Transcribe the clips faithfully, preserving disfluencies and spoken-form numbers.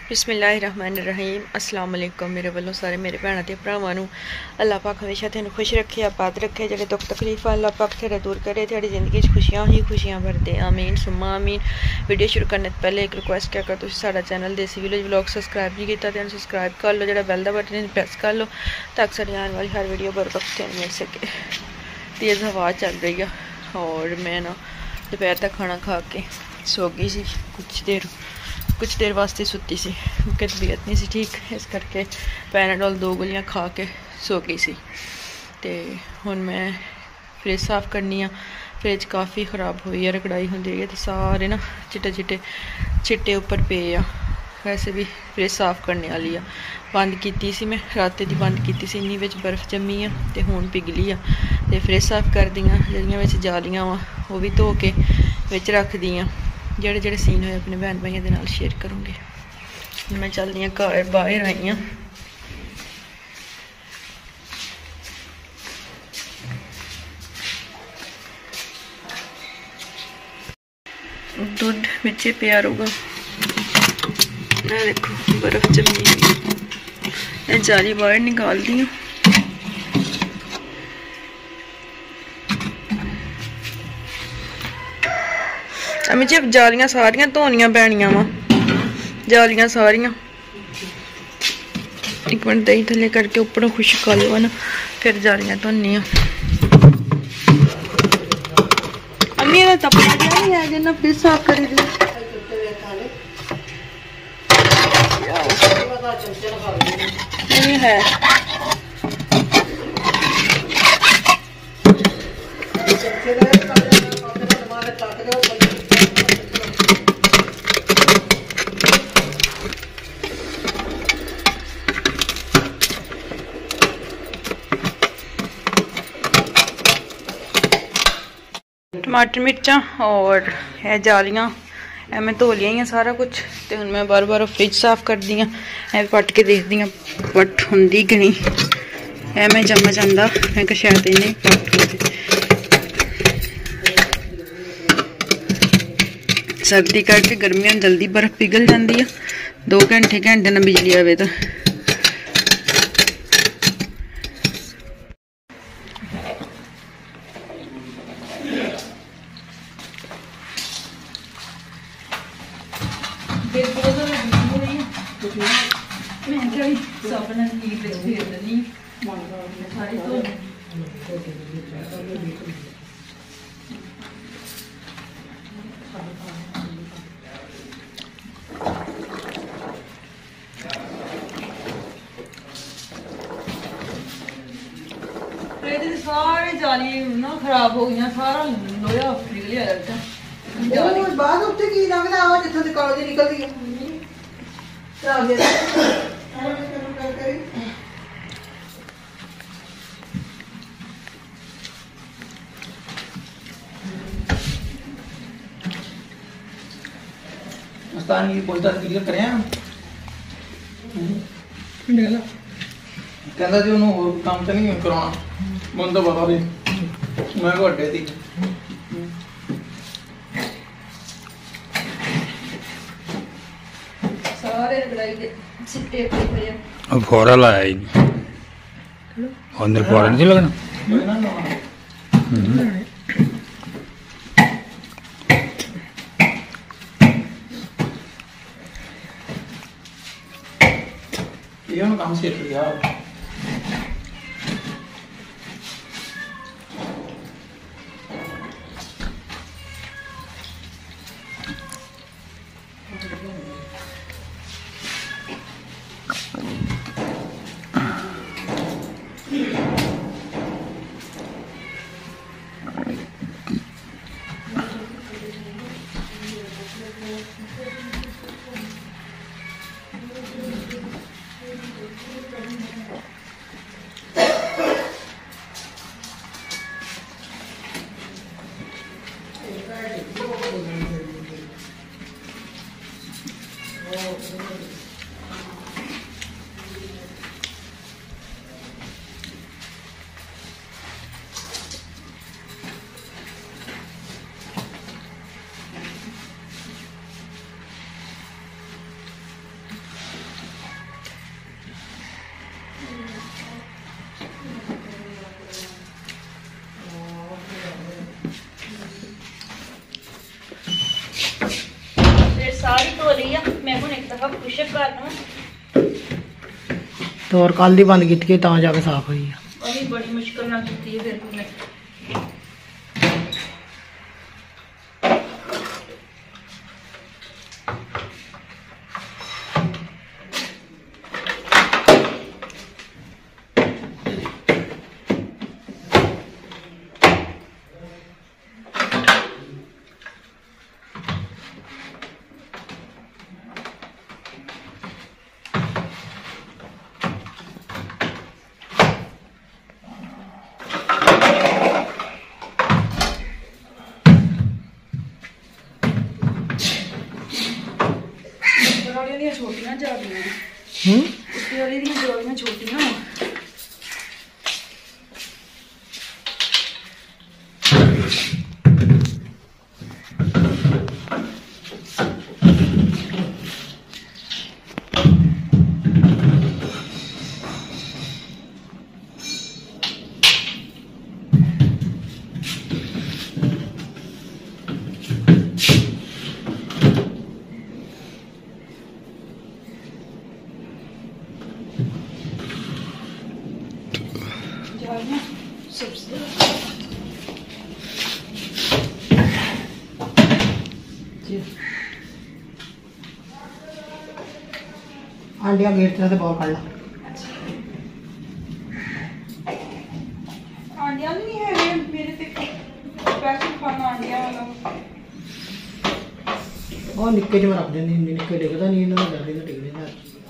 बिस्मिल्लाहिर्रहमानिर्रहीम अस्सलाम वालेकुम मेरे वालों सारे मेरे भैन ते भरावां नूं अल्लाह पाक हमेशा तेन खुश रखे आबाद रखे जेह्ड़े दुख तकलीफ अल्लाह पाक तेरे दूर करे तेरी जिंदगी च खुशियां ही खुशियां भर दे आमीन सुम्मा आमीन। वीडियो शुरू करने तो पहले एक रिक्वेस्ट क्या कर तुसीं साडा चैनल देसी विलेज व्लॉग सब्सक्राइब नहीं कीता ते सब्सक्राइब कर लो, जेह्ड़ा बैल दा बटन प्रेस कर लो ताकि साडी आने वाली हर वीडियो बर वक्त तेन मिल सके। तेज़ हवा चल रही है और मैं ना दोपहर तक खाना खा के सो गई सी, कुछ देर कुछ देर वास्ते सुती सी क्योंकि तबीयत नहीं सी ठीक, इस करके पैनाडोल दो गोलियां खा के सो गई सी। ते हुण मैं फ्रिज साफ करनी आ, फ्रिज काफ़ी ख़राब हुई है, रगड़ाई होंदी रही है तो सारे ना चिट्टे चिट्टे चिट्टे उपर पे आ। वैसे भी फ्रिज साफ करने वाली आ, बंद कीती सी मैं राते दी बंद कीती सी, इन्नी विच बर्फ जमी आ ते हुण पिघली आ ते फ्रिज साफ कर दी जेहड़ियां विच जालियां वा वो भी धो के विच रख दी आ। जेड़े जेड़े सीन होए अपने भैन भाइयों के नाल शेयर करूँगी। मैं चलदी हाँ घर, बाहर आई हाँ दुध बिचे पिया रहूगा। देखो बर्फ जमी, जाली बाहर निकाल दी हूँ। मुझे जालियां सारियां धोनियां पैनियां वा, जालियां सारियां। एक मिनट दही थले करके ऊपरों खुश कर लो ना, फिर जालियां धोनी। अम्मी ये तपना क्या नहीं है जिन्ना फ्रिज साफ करी दी नहीं है। टमाटर मिर्चा और है जालियां ए मैं धो लिया सारा कुछ, तो हुण मैं बार बार फ्रिज साफ कर दी हाँ, पट के देखदी हाँ पट होंदी कि नहीं। है मैं चम्मच आंदा मैं शायद इन्हें पट सर्दी करके गर्मियां जल्दी बर्फ पिघल जाती है, दो घंटे घंटे ना बिजली आवे तो। मैं क्या साबन नील फेर देनी सारी तो सारी जाली ना खराब हो गई, सारा लोहा निकलिया बाद उत्ते की लगदा आ जिथों ते कागज निकलदी है खराब है। मस्तान ये बोलता क्लियर करें कहता जी उन्होंने और काम तो नहीं करवाना मन तो पता भी मैं को अड्डे थी सारे रगड़ाई दे सिट्टे पे अब फोरा लाया ही नहीं, अंदर फोरा नहीं लगना। ये काम से किया खुशक करना तो और कल ही बंद की जाके साफ हुई है। अभी बड़ी मुश्किल ना की है फिर तुमने छोटियां जादियां हम्म उसके वाली दी जोड़ियां छोटियां आंडिया गेट से बहुत कर ला आंडिया नहीं है मेरे ते स्पेशल खाना आंडिया वाला ਉਹ ਨਿੱਕੇ ਜਿਹੇ ਰੱਖ ਦਿੰਦੇ ਹੁੰਦੇ ਨਿੱਕੇ ਡਿੱਗਦਾ ਨਹੀਂ ਇਹਨਾਂ ਦਾ ਡਰ ਇਹਨਾਂ ਡਿੱਗ ਜਾਂਦਾ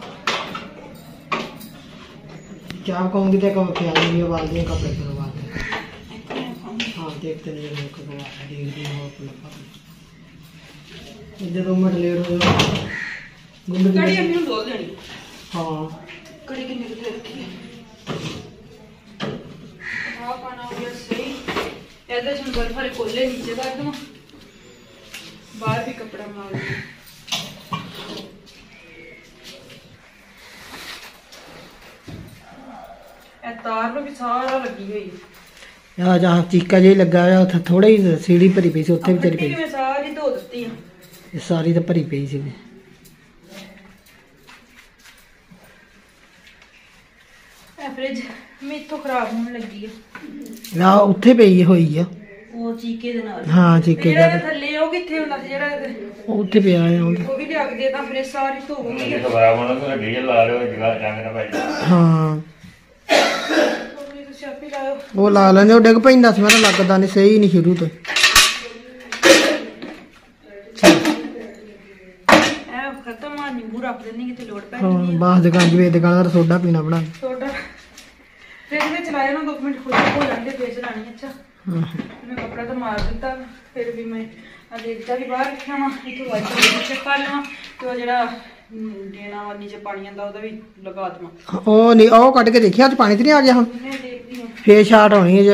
ਚਾਹ ਕਹੂੰਗੀ ਤੇ ਕਹੋ ਖਿਆਲ ਨਹੀਂ ਵਾਲ ਦੇ ਕੱਪੜੇ ਕਰਵਾ ਦੇ ਹਾਂ ਦੇਖते नहीं लोग को देखते हो अपना इधर रूम में लेट हो गुंड कड़ी अम्मी दो देनी हाँ कड़ी कितने की रखी है हां खाना हो गया सही ऐसे हम घर भरे कोले नीचे कर दूं बाहर भी कपड़ा मार दूं ए तार लो भी सारा लगी हुई है ਆ ਜਹਾਂ ਚੀਕਾ ਜਿਹਾ ਲੱਗਾ ਹੋਇਆ ਉੱਥੇ ਥੋੜੀ ਹੀ ਸੀੜੀ ਭਰੀ ਪਈ ਸੀ ਉੱਥੇ ਵੀ ਤੇਰੀ ਪਈ मैं सारी धो ਦਿੱਤੀ ਆ ਇਹ ਸਾਰੀ ਤਾਂ ਭਰੀ ਪਈ ਸੀ ਇਹ ਫ੍ਰਿਜ ਮੇਥੋਂ ਖਰਾਬ ਹੋਣ ਲੱਗੀ ਆ ਆ ਉੱਥੇ ਪਈ ਹੋਈ ਆ ਉਹ ਚੀਕੇ ਦੇ ਨਾਲ ਹਾਂ ਚੀਕੇ ਜਿਹੜਾ ਦਾ ਥੱਲੇ ਉਹ ਕਿੱਥੇ ਹੁੰਦਾ ਸੀ ਜਿਹੜਾ ਉਹ ਉੱਥੇ ਪਿਆ ਆ ਉਹ ਉਹ ਵੀ ਲਿਆ ਕੇ ਦੇ ਤਾਂ ਫ੍ਰਿਜ ਸਾਰੀ ਧੋ ਗਈ ਇਹ ਖਬਰਾਂ ਬਣਾ ਕੇ ਡੀਜ਼ਲ ਲਾ ਲਿਓ ਜਗ੍ਹਾ ਜੰਗ ਨਾ ਭਾਈ ਹਾਂ ਤੁਸੀਂ ਤੁਸੀਂ ਆਪੇ ਲਾਓ ਉਹ ਲਾ ਲੈਂਦੇ ਉਹ ਡਿੱਗ ਪੈਂਦਾ ਸੀ ਮੈਨੂੰ ਲੱਗਦਾ ਨਹੀਂ ਸਹੀ ਨਹੀਂ ਸ਼ੁਰੂ ਤੋਂ ਇਹ ਖਤਮ ਆ ਨਿੰਬੂ ਰੱਖ ਦੇਣੀ ਕਿਤੇ ਲੋੜ ਪੈ ਹਾਂ ਜਾਂਦੀ ਹੈ ਬਾਸ ਦੁਕਾਨ ਜਿਵੇਂ ਦੁਕਾਨ ਦਾ ਸੋਡਾ ਪੀਣਾ ਬਣਾ ਛੋਟਾ ਫ੍ਰਿਜ ਵਿੱਚ ਲਾਇਆ ਨਾ ਦੋ ਮਿੰਟ ਖੁਦ ਹੋ ਜਾਂਦੇ ਫੇਰ ਚਲਾਣੀ ਅੱਛਾ ਹਾਂ मैं कपड़ा तो मार दिता फिर भी मैं देखता भी बाहर रखा वा इतों वाइट चेक कर लवा तो जरा देना वा नीचे पानी आंदा ओदा भी लगा दवा ਉਹ ਨਹੀਂ ਉਹ ਕੱਢ ਕੇ ਦੇਖਿਆ ਅੱਜ ਪਾਣੀ ਤੇ ਨਹੀਂ ਆ ਗਿਆ ਹੁਣ मैं देखती हूं ਫੇਰ ਸ਼ਾਰਟ ਹੋਣੀ ਹੈ ਜੇ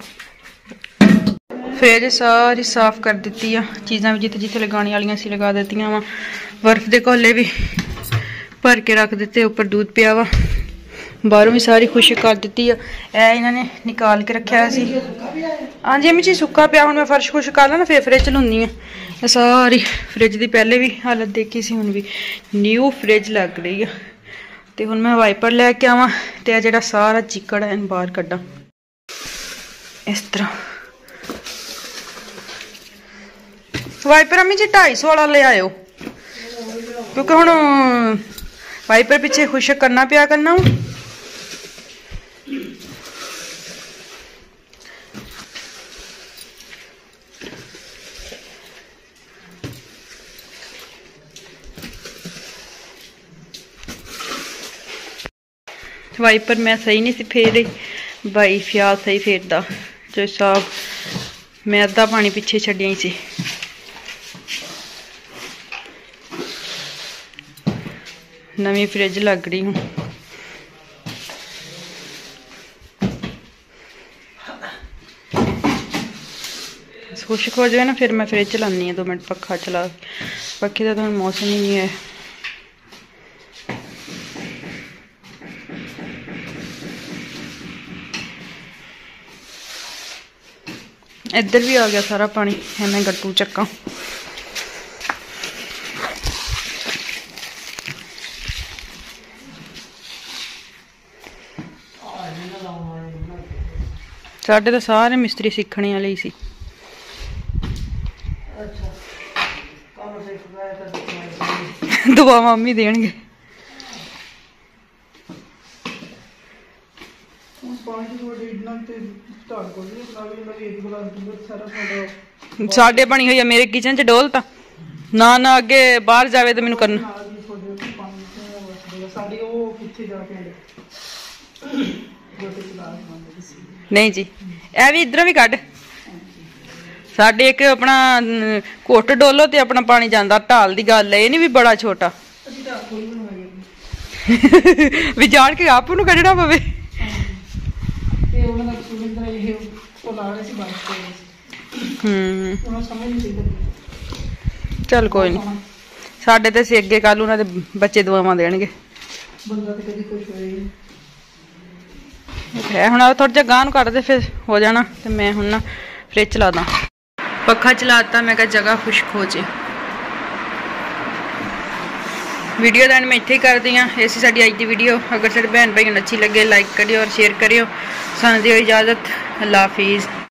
ਫੇਰ ਸਾਰੀ ਸਾਫ਼ ਕਰ ਦਿੱਤੀ ਆ ਚੀਜ਼ਾਂ ਵੀ ਜਿੱਥੇ ਜਿੱਥੇ ਲਗਾਉਣ ਵਾਲੀਆਂ ਸੀ ਲਗਾ ਦਿੱਤੀਆਂ ਵਾ ਬਰਫ਼ ਦੇ ਕੋਲੇ ਵੀ ਭਰ ਕੇ ਰੱਖ ਦਿੱਤੇ ਉੱਪਰ ਦੁੱਧ ਪਿਆ ਵਾ ਬਾਹਰੋਂ ਵੀ ਸਾਰੀ ਖੁਸ਼ਕ ਕਰ ਦਿੱਤੀ ਆ ਇਹ ਇਹਨਾਂ ਨੇ ਨਿਕਾਲ ਕੇ ਰੱਖਿਆ ਸੀ ਹਾਂਜੀ ਅਮੀ ਜੀ ਸੁੱਕਾ ਪਿਆ ਹੁਣ ਮੈਂ ਫਰਸ਼ ਖੁਸ਼ ਕਰ ਲਾਂ ਨਾ ਫੇਰ ਫ੍ਰਿਜ ਲਾਉਣੀ ਆ ਇਹ ਸਾਰੀ ਫ੍ਰਿਜ ਦੀ ਪਹਿਲੇ ਵੀ ਹਾਲਤ ਦੇਖੀ ਸੀ ਹੁਣ ਵੀ ਨਿਊ ਫ੍ਰਿਜ ਲੱਗ ਰਹੀ ਆ ਤੇ ਹੁਣ ਮੈਂ ਵਾਈਪਰ ਲੈ ਕੇ ਆਵਾਂ ਤੇ ਆ ਜਿਹੜਾ ਸਾਰਾ ਚਿੱਕੜ ਹੈ ਬਾਹਰ ਕੱਢਾਂ ਇਸ ਤਰ੍ਹਾਂ ਵਾਈਪਰ ਅਮੀ ਜੀ ਢਾਈ ਸੌ ਵਾਲਾ ਲੈ ਆਇਓ ਕਿਉਂਕਿ ਹੁਣ ਵਾਈਪਰ ਪਿੱਛੇ ਖੁਸ਼ਕ ਕਰਨਾ ਪਿਆ ਕਰਨਾ वाइपर मैं सही नहीं सी फेर रही भाई फियाल सही फेरदा जो साहब मैं अद्धा पानी पिछे छड्डिया ही सी नवी फ्रिज लग रही हूँ खुश्क हो जाए ना फिर मैं फ्रिज चलानी है दो मिनट पखा चला पखे का तो मौसम ही नहीं है इधर भी आ गया सारा पानी है मैं गट्टू चक्का ਸਾਡੇ ਤਾਂ ਸਾਰੇ ਮਿਸਤਰੀ ਸਿੱਖਣੇ ਵਾਲੇ ਹੀ ਸੀ। ਅੱਛਾ ਕੰਮ ਸਿੱਖ ਗਏ ਤਾਂ ਸਿੱਖਣਾ ਦੁਆ ਮੰਮੀ ਦੇਣਗੇ। ਹੁਣ ਪਾਣੀ ਤੁਹਾਡੇ ਇੰਨਾ ਤੇ ਢਾਲ ਕੋਲ ਨਹੀਂ ਬਣਾ ਵੀ ਇਹਨਾਂ ਦੀ ਇੱਕ ਗਲਾਸ ਦੁੱਧ ਸਾਰਾ ਤੁਹਾਡਾ ਸਾਡੇ ਬਣੀ ਹੋਈ ਆ ਮੇਰੇ ਕਿਚਨ 'ਚ ਡੋਲ ਤਾਂ ਨਾ ਨਾ ਅੱਗੇ ਬਾਹਰ ਜਾਵੇ ਤਾਂ ਮੈਨੂੰ ਕਰਨਾ। ਨਾਲ ਦੀ ਤੁਹਾਡੇ ਉੱਤੇ ਪਾਣੀ ਤੇ ਵਸਦਾ ਸਾਡੀ ਉਹ ਕਿੱਥੇ ਜਾ ਕੇ ਗੋਤੇ ਗਲਾਸ ਮੰਗਦੇ ਸੀ। ਨਹੀਂ ਜੀ ਇਹ ਵੀ ਇਧਰੋਂ ਵੀ ਕੱਢ। ਸਾਡੇ ਇੱਕ ਆਪਣਾ ਅਮ, ਘੁੱਟ ਡੋਲੋ ਤੇ ਆਪਣਾ ਪਾਣੀ ਜਾਂਦਾ ਢਾਲ ਦੀ ਗੱਲ ਹੈ, ਇਹ ਨਹੀਂ ਵੀ ਬੜਾ ਛੋਟਾ ਅਸੀਂ ਢਾਲ ਕੋਈ ਬਣਵਾਈ ਵੀ ਜਾਣ ਕੇ ਆਪ ਨੂੰ ਕੱਢਣਾ ਪਵੇ। ਤੇ ਉਹਨਾਂ ਦਾ ਸੁਰਿੰਦਰ ਇਹ ਉਹ ਲਾ ਰਹੇ ਸੀ ਬਾਈਕ ਤੇ ਹੂੰ ਉਹਨਾਂ ਸਮਝ ਨਹੀਂ ਸੀ ਲੱਗੀ। ਚੱਲ ਕੋਈ ਨਹੀਂ ਸਾਡੇ ਤੇ ਅਸੀਂ ਅੱਗੇ ਕੱਲ ਉਹਨਾਂ ਦੇ ਬੱਚੇ ਦੁਆਵਾਂ ਦੇਣਗੇ। ਬੰਦਾ ਤੇ ਕਦੀ ਕੁਝ ਹੋਇਆ ਹੀ ਨਹੀਂ। ਹੈ ਹੁਣ ਥੋੜਾ ਜਿਹਾ ਗਾਂ ਨੂੰ ਕੱਢਦੇ ਫਿਰ ਹੋ ਜਾਣਾ। ਤੇ ਮੈਂ ਹੁਣ ਨਾ ਫ੍ਰਿਜ ਚਲਾ ਦਾਂ, ਪੱਖਾ ਚਲਾਤਾ। ਮੈਂ ਕਿਹਾ ਜਗ੍ਹਾ ਖੁਸ਼ਕ ਹੋ ਜੇ। ਵੀਡੀਓ ਦਾ ਮੈਂ ਇੱਥੇ ਹੀ ਕਰਦੀ ਹਾਂ। ਇਹ ਸੀ ਸਾਡੀ ਅੱਜ ਦੀ ਵੀਡੀਓ। ਅਗਰ ਸਾਡੇ ਭੈਣ ਭਾਈ ਨੂੰ ਅੱਛੀ ਲੱਗੇ ਲਾਈਕ ਕਰਿਓ ਔਰ ਸ਼ੇਅਰ ਕਰਿਓ। ਸਾਨੂੰ ਦਿਓ ਇਜਾਜ਼ਤ। ਅੱਲਾ ਹਾਫਿਜ਼।